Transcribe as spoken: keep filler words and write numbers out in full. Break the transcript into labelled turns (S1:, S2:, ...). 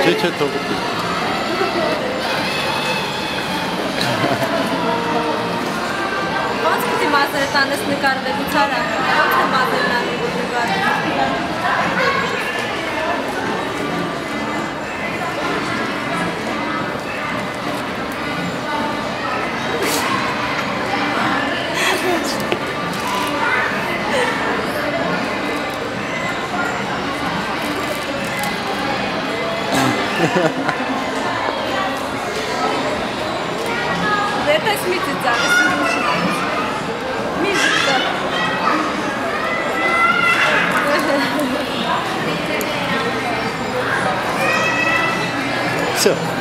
S1: Че толкова?
S2: Ոնց պիտի մազերը տանես նկարվելու ցարա։ Ոնց է մազերն անում որ նկարվելու։ Это смитится, мижится.
S1: Все.